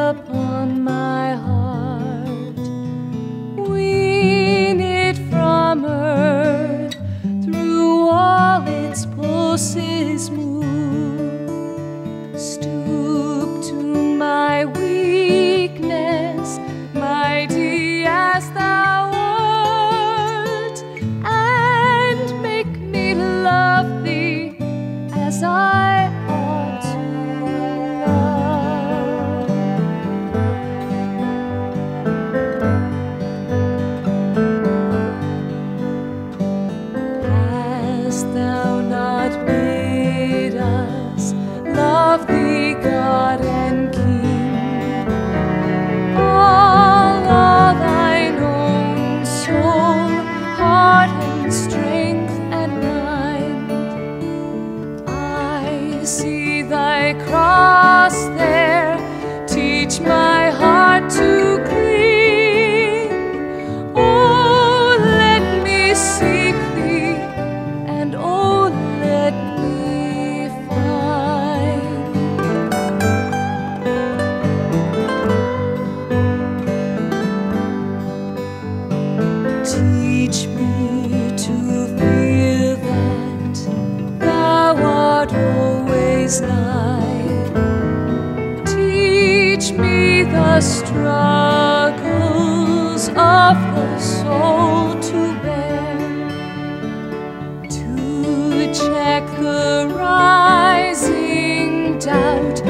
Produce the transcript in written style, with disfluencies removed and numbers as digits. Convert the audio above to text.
upon my heart. Wean it from earth, through all its pulses move. Stoop to my weakness, mighty as thou art, and make me love thee as I ought to love. Hast thou not made us love thee, God and King? All of thine own soul, heart and strength and mind. I see thy cross there, teach my heart to cling. Oh, let me seek thee, and oh, let me find. Teach me to feel that thou art always nigh. Teach me the struggles of the soul to bear, to check the rising doubt